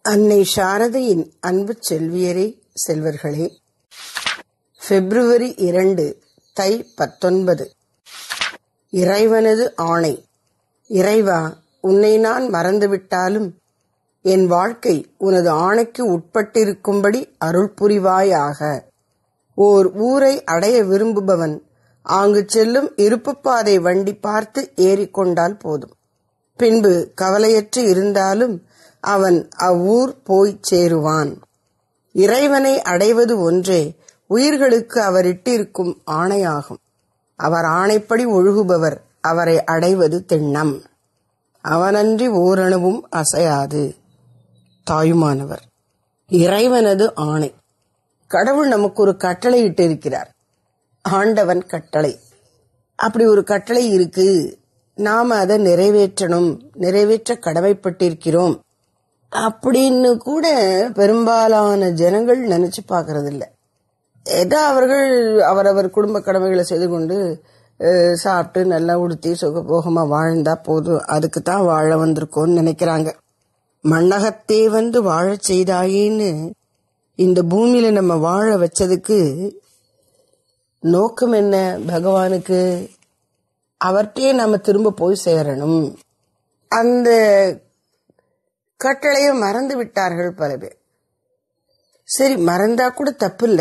அன்னை சாரதையின் அன்பு செல்வியரே, செல்வர்களே, பிப்ரவரி 2 தை 19. இறைவனது ஆணை. இறைவா, உன்னை நான் மறந்துவிட்டாலும் என் வாழ்க்கை உனது ஆணைக்கு உட்பட்டிருக்கும்படி அருள் புரிவாயாக. ஓர் ஊரை அடைய விரும்புபவன் ஆங்கு செல்லும் இருப்புப்பாதை வண்டி பார்த்து ஏறிக்கொண்டால் போதும். பின்பு கவலையற்று இருந்தாலும் அவன் அவ்வூர் போய் சேருவான். இறைவனை அடைவது ஒன்றே உயிர்களுக்கு அவர் இட்டிருக்கும் ஆணையாகும். அவர் ஆணைப்படி ஒழுகுபவர் அவரை அடைவது திண்ணம். அவனன்றி ஓரணுவும் அசையாது. தாயுமானவர். இறைவனது ஆணை. கடவுள் நமக்கு ஒரு கட்டளை இட்டிருக்கிறார். ஆண்டவன் கட்டளை. அப்படி ஒரு கட்டளை இருக்கு, நாம அதை நிறைவேற்றணும், நிறைவேற்ற கடமைப்பட்டிருக்கிறோம் அப்படின்னு கூட பெரும்பாலான ஜனங்கள் நினைச்சு பாக்குறது இல்ல. ஏதோ அவர்கள் அவரவர் குடும்ப கடமைகளை செய்து கொண்டு சாப்பிட்டு நல்லா உடுத்தி சுகபோகமா வாழ்ந்தா போதும், அதுக்கு தான் வாழ வந்திருக்கோம்னு நினைக்கிறாங்க. மண்ணகத்தே வந்து வாழச் செய்தாயின்னு இந்த பூமியில நம்ம வாழ வச்சதுக்கு நோக்கம் என்ன? பகவானுக்கு அவர்கிட்டயே நாம திரும்ப போய் சேரணும். அந்த கட்டளையை மறந்து விட்டார்கள் பல பேர். சரி, மறந்தா கூட தப்பு இல்ல.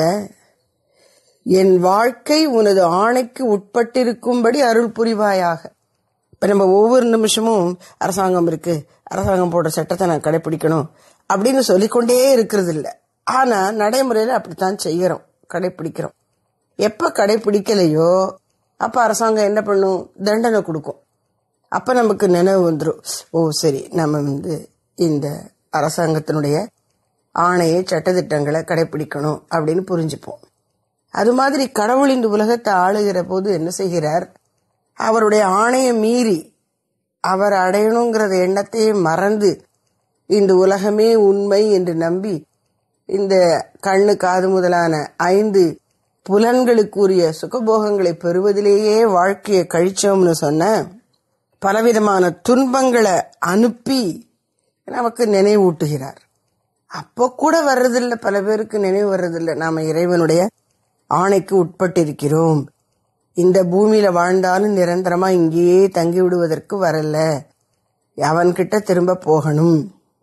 என் வாழ்க்கை உனது ஆணைக்கு உட்பட்டிருக்கும்படி அருள் புரிவாயாக. இப்ப நம்ம ஒவ்வொரு நிமிஷமும் அரசாங்கம் இருக்கு, அரசாங்கம் போடுற சட்டத்தை நான் கடைபிடிக்கணும் அப்படின்னு சொல்லிக்கொண்டே இருக்கிறது இல்ல. ஆனா நடைமுறையில அப்படித்தான் செய்யறோம், கடைபிடிக்கிறோம். எப்ப கடைபிடிக்கலையோ அப்ப அரசாங்கம் என்ன பண்ணும்? தண்டனை கொடுக்கும். அப்ப நமக்கு நினைவு வந்துடும், ஓ சரி, நம்ம இந்த அரசாங்கத்தினுடைய ஆணையை சட்டத்திட்டங்களை கடைபிடிக்கணும் அப்படின்னு புரிஞ்சுப்போம். அது மாதிரி கடவுள் இந்த உலகத்தை ஆளுகிற போது என்ன செய்கிறார்? அவருடைய ஆணையை மீறி அவர் அடையணுங்கிறத எண்ணத்தையே மறந்து இந்த உலகமே உண்மை என்று நம்பி இந்த கண்ணு காது முதலான 5 புலன்களுக்குரிய சுகபோகங்களை பெறுவதிலேயே வாழ்க்கையை கழிச்சோம்னு சொன்ன பலவிதமான துன்பங்களை அனுப்பி நமக்கு நினைவூட்டுகிறார். அப்போ கூட வர்றதில்லை, பல பேருக்கு நினைவு வர்றதில்லை. நாம இறைவனுடைய ஆணைக்கு உட்பட்டிருக்கிறோம். இந்த பூமியில வாழ்ந்தாலும் நிரந்தரமா இங்கேயே தங்கி விடுவதற்கு வரல, அவன்கிட்ட திரும்ப போகணும்.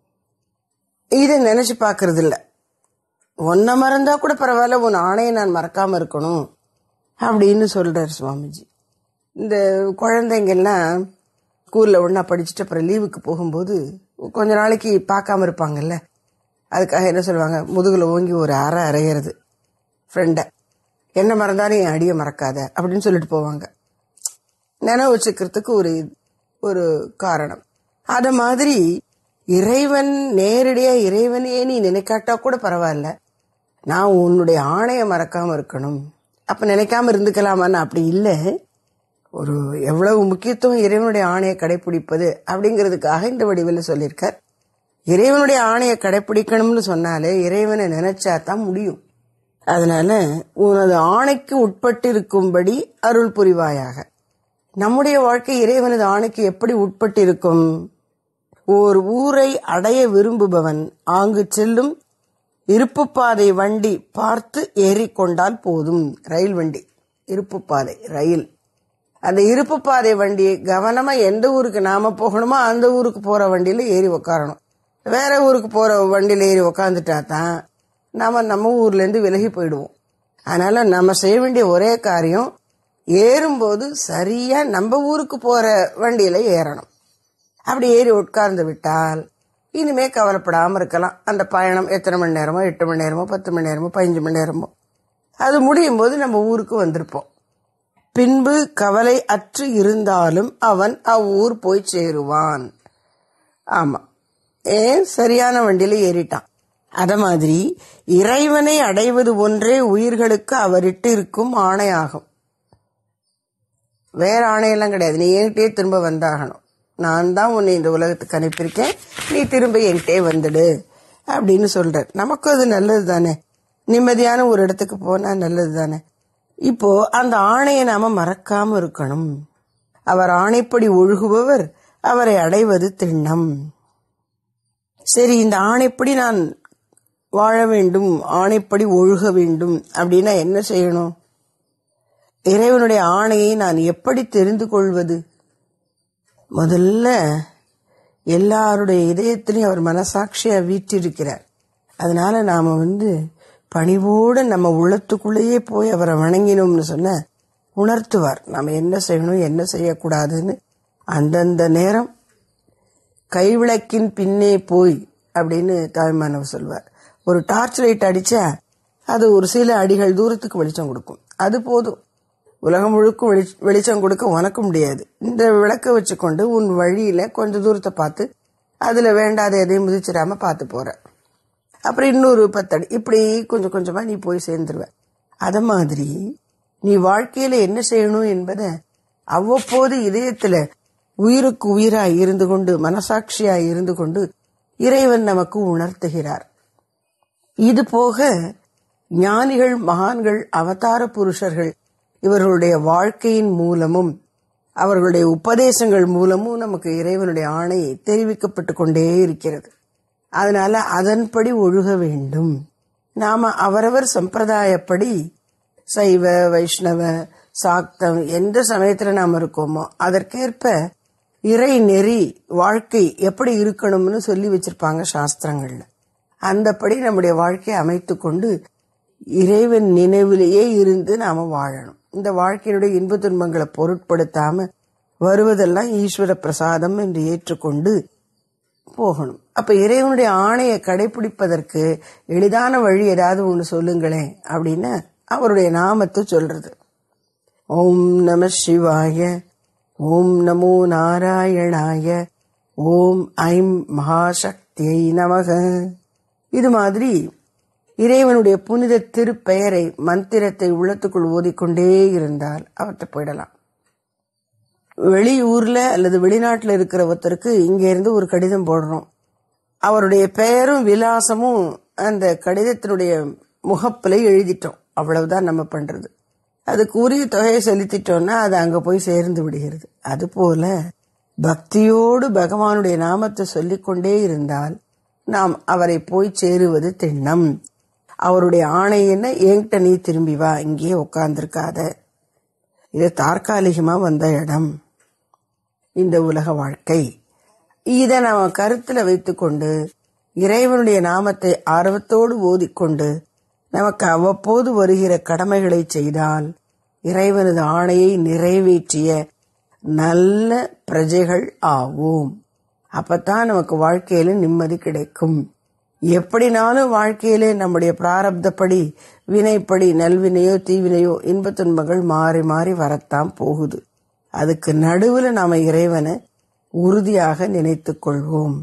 இதை நினைச்சு பாக்குறது இல்ல. ஒன்ன மறந்தா கூட பரவாயில்ல, உன் ஆணையை நான் மறக்காம இருக்கணும் அப்படின்னு சொல்றாரு சுவாமிஜி. இந்த குழந்தைங்கெல்லாம் ஸ்கூல்ல ஒன்னா படிச்சுட்டு அப்புறம் லீவுக்கு போகும்போது கொஞ்ச நாளைக்கு பார்க்காம இருப்பாங்கல்ல, அதுக்காக என்ன சொல்லுவாங்க? முதுகுல ஓங்கி ஒரு அறை அறையிறது ஃப்ரெண்ட. என்ன மறந்தாலும் என் அடியை மறக்காத அப்படின்னு சொல்லிட்டு போவாங்க. நினைவு வச்சுக்கிறதுக்கு ஒரு காரணம். அத மாதிரி இறைவன் நேரடியா இறைவனையே நீ நினைக்காட்டா கூட பரவாயில்ல, நான் உன்னுடைய ஆணையை மறக்காம இருக்கணும். அப்ப நினைக்காம இருந்துக்கலாமான்னு அப்படி இல்ல. ஒரு எவ்வளவு முக்கியத்துவம் இறைவனுடைய ஆணையை கடைபிடிப்பது அப்படிங்கிறதுக்காக இந்த வடிவில் சொல்லியிருக்கார். இறைவனுடைய ஆணையை கடைபிடிக்கணும்னு சொன்னாலே இறைவனை நினைச்சா தான் முடியும். அதனால உனது ஆணைக்கு உட்பட்டிருக்கும்படி அருள் புரிவாயாக. நம்முடைய வாழ்க்கை இறைவனது ஆணைக்கு எப்படி உட்பட்டிருக்கும்? ஓர் ஊரை அடைய விரும்புபவன் ஆங்கு செல்லும் இருப்புப்பாதை வண்டி பார்த்து ஏறிக்கொண்டால் போதும். ரயில் வண்டி, இருப்புப்பாதை ரயில். அந்த இருப்புப்பாதை வண்டியை கவனமா எந்த ஊருக்கு நாம போகணுமோ அந்த ஊருக்கு போற வண்டியில ஏறி உக்காரணும். வேற ஊருக்கு போற வண்டியில ஏறி உக்காந்துட்டா தான் நம்ம ஊர்ல இருந்து விலகி போயிடுவோம். அதனால நம்ம செய்ய வேண்டிய ஒரே காரியம், ஏறும்போது சரியா நம்ம ஊருக்கு போற வண்டியில ஏறணும். அப்படி ஏறி உட்கார்ந்து விட்டால் இனிமே கவலைப்படாம இருக்கலாம். அந்த பயணம் எத்தனை மணி நேரமோ, 8 மணி நேரமோ, 10 மணி நேரமோ, 15 மணி நேரமோ, அது முடியும் போது நம்ம ஊருக்கு வந்திருப்போம். பின்பு கவலை அற்று இருந்தாலும் அவன் அவ்வூர் போய் சேருவான். ஆமா, சரியான வண்டியில ஏறிட்டான். அத மாதிரி இறைவனை அடைவது ஒன்றே உயிர்களுக்கு அவரிட்டு இருக்கும் ஆணையாகும். வேற ஆணையெல்லாம் கிடையாது. நீ என்கிட்டே திரும்ப வந்தாகணும். நான் தான் உன்னை இந்த உலகத்துக்கு அனுப்பியிருக்கேன், நீ திரும்ப என்கிட்டே வந்துடு அப்படின்னு சொல்ற. நமக்கு அது நல்லது தானே. நிம்மதியான ஒரு இடத்துக்கு போனா நல்லது தானே. இப்போ அந்த ஆணையை நாம மறக்காம இருக்கணும். அவர் ஆணைப்படி ஒழுகுபவர் அவரை அடைவது திண்ணம். சரி, இந்த ஆணைப்படி நான் வாழ வேண்டும், ஆணைப்படி ஒழுக வேண்டும் அப்படின்னா என்ன செய்யணும்? இறைவனுடைய ஆணையை நான் எப்படி தெரிந்து கொள்வது? முதல்ல எல்லாருடைய இதயத்திலையும் அவர் மனசாட்சியா வீற்றிருக்கிறார். அதனால நாம பணிவோடு நம்ம உள்ளத்துக்குள்ளேயே போய் அவரை வணங்கினோம்னு சொன்ன உணர்த்துவார் நாம என்ன செய்யணும், என்ன செய்யக்கூடாதுன்னு. அந்தந்த நேரம் கைவிளக்கின் பின்னே போய் அப்படின்னு தாய்மானவர் சொல்வார். ஒரு டார்ச் லைட் அடிச்சா அது ஒரு சில அடிகள் தூரத்துக்கு வெளிச்சம் கொடுக்கும், அது போதும். உலகம் முழுக்க வெளிச்சம் கொடுக்க உனக்கு முடியாது. இந்த விளக்க வச்சுக்கொண்டு உன் வழியில கொஞ்ச தூரத்தை பார்த்து அதுல வேண்டாத எதையும் முதிச்சிடாம பார்த்து போற. அப்புறம் இன்னொரு 10 அடி, இப்படி கொஞ்சம் கொஞ்சமா நீ போய் சேர்ந்துருவ. அத மாதிரி நீ வாழ்க்கையில என்ன செய்யணும் என்பதை அவ்வப்போது இதயத்துல உயிருக்கு உயிராய் இருந்து கொண்டு, மனசாட்சியாய் இருந்து கொண்டு இறைவன் நமக்கு உணர்த்துகிறார். இது போக ஞானிகள், மகான்கள், அவதார புருஷர்கள் இவர்களுடைய வாழ்க்கையின் மூலமும் அவர்களுடைய உபதேசங்கள் மூலமும் நமக்கு இறைவனுடைய ஆணை தெரிவிக்கப்பட்டு கொண்டே இருக்கிறது. அதனால அதன்படி ஒழுக வேண்டும். நாம அவரவர் சம்பிரதாயப்படி சைவ, வைஷ்ணவ, சாக்தம் எந்த சமயத்துல நாம இருக்கோமோ அதற்கேற்ப இறை நெறி வாழ்க்கை எப்படி இருக்கணும்னு சொல்லி வச்சிருப்பாங்க சாஸ்திரங்கள்ல. அந்தபடி நம்முடைய வாழ்க்கையை அமைத்து கொண்டு இறைவன் நினைவிலேயே இருந்து நாம வாழணும். இந்த வாழ்க்கையினுடைய இன்ப துன்பங்களை பொருட்படுத்தாம வருவதெல்லாம் ஈஸ்வர பிரசாதம் என்று ஏற்றுக்கொண்டு போகணும். அப்ப இறைவனுடைய ஆணையை கடைபிடிப்பதற்கு எளிதான வழி ஏதாவது ஒன்று சொல்லுங்களேன் அப்படின்னு அவருடைய நாமத்தை சொல்றது. ஓம் நம சிவாய, ஓம் நமோ நாராயணாய, ஓம் ஐம் மகாசக்தியை நமக. இது மாதிரி இறைவனுடைய புனித திருப்பெயரை, மந்திரத்தை உள்ளத்துக்குள் ஓதிக்கொண்டே இருந்தால் அவற்றை போயிடலாம். வெளியூர்ல அல்லது வெளிநாட்டுல இருக்கிற ஒருத்தருக்கு இங்க இருந்து ஒரு கடிதம் போடுறோம். அவருடைய பெயரும் விலாசமும் அந்த கடிதத்தினுடைய முகப்பிலை எழுதிட்டோம். அவ்வளவுதான் நம்ம பண்றது. அதுக்கு உரிய தொகையை செலுத்திட்டோம்னா அது அங்க போய் சேர்ந்து விடுகிறது. அதுபோல பக்தியோடு பகவானுடைய நாமத்தை சொல்லிக்கொண்டே இருந்தால் நாம் அவரை போய் சேருவது திண்ணம். அவருடைய ஆணை என்ன, என்கிட்ட நீ திரும்பி வா, இங்கேயே உட்கார்ந்திருக்காத, இது தற்காலிகமா வந்த இடம் இந்த உலக வாழ்க்கை. இதை நாம கருத்துல வைத்துக்கொண்டு இறைவனுடைய நாமத்தை ஆர்வத்தோடு ஓதிக்கொண்டு நமக்கு அவ்வப்போது வருகிற கடமைகளை செய்தால் இறைவனது ஆணையை நிறைவேற்றிய நல்ல பிரஜைகள் ஆவோம். அப்பத்தான் நமக்கு வாழ்க்கையில நிம்மதி கிடைக்கும். எப்படினாலும் வாழ்க்கையிலே நம்முடைய பிராரப்தப்படி, வினைப்படி, நல்வினையோ தீவினையோ இன்ப துன்பங்கள் மாறி மாறி வரத்தான் போகுது. அதுக்கு நடுவுல நாம இறைவனை உறுதியாக நினைத்துக் கொள்வோம்.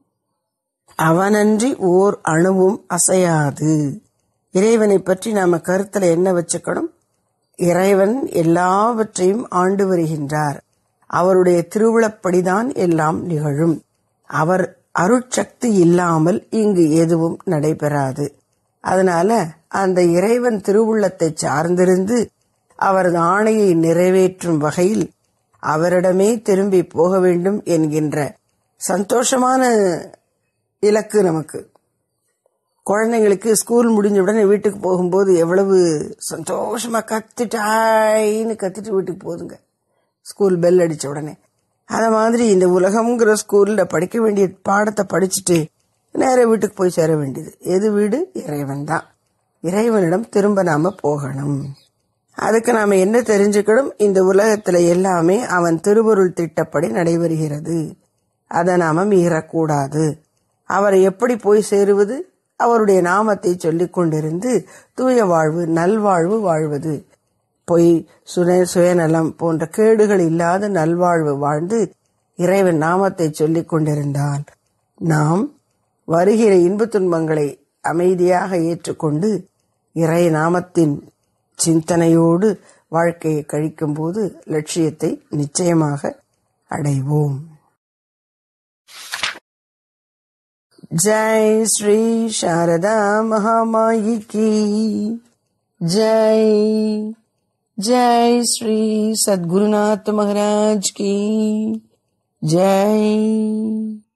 அவனன்றி ஓர் அணுவும் அசையாது. இறைவனை பற்றி நாம கருத்துல என்ன வச்சுக்கணும்? இறைவன் எல்லாவற்றையும் ஆண்டு வருகின்றார். அவருடைய திருவுளப்படிதான் எல்லாம் நிகழும். அவர் அருட்சக்தி இல்லாமல் இங்கு எதுவும் நடைபெறாது. அதனால அந்த இறைவன் திருவுள்ளத்தை சார்ந்திருந்து அவரது ஆணையை நிறைவேற்றும் வகையில் அவரிடமே திரும்பி போக வேண்டும் என்கின்ற சந்தோஷமான இலக்கு நமக்கு. குழந்தைங்களுக்கு ஸ்கூல் முடிஞ்ச உடனே வீட்டுக்கு போகும்போது எவ்வளவு சந்தோஷமா கத்திட்டாயின்னு கத்திட்டு வீட்டுக்கு போகுதுங்க ஸ்கூல் பெல் அடிச்ச உடனே. அத மாதிரி இந்த உலகம்ங்கிற ஸ்கூல்ல படிக்க வேண்டிய பாடத்தை படிச்சுட்டு நேர வீட்டுக்கு போய் சேர வேண்டியது. எது வீடு? இறைவன் தான். இறைவனிடம் திரும்ப நாம போகணும். அதுக்கு நாம என்ன தெரிஞ்சுக்கணும்? இந்த உலகத்துல எல்லாமே அவன் திருவருள் திட்டப்படி நடைபெறுகிறது. அதை நாம மீறக்கூடாது. அவரை எப்படி போய் சேருவது? அவருடைய நாமத்தை சொல்லிக் கொண்டிருந்து தூய வாழ்வு, நல்வாழ்வு வாழ்வது. பொய், சுயநலம் போன்ற கேடுகள் இல்லாத நல்வாழ்வு வாழ்ந்து இறைவன் நாமத்தை சொல்லிக் கொண்டிருந்தால் நாம் வருகிற இன்ப துன்பங்களை அமைதியாக ஏற்றுக்கொண்டு இறை நாமத்தின் சிந்தனையோடு வாழ்க்கையை கழிக்கும் போது லட்சியத்தை நிச்சயமாக அடைவோம். ஜெய் ஸ்ரீ சாரதா மகாமாயி கி ஜெய். जय श्री सद्गुरुनाथ महाराज की जय.